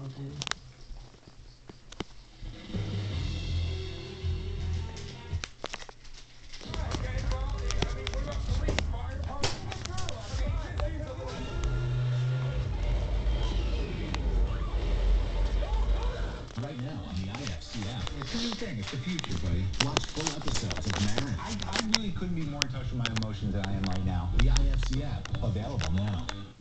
Right now on the IFC app. It's a new thing. It's the future, buddy. Watch full episodes of Marin. I really couldn't be more in touch with my emotions than I am right now. The IFC app. Available now.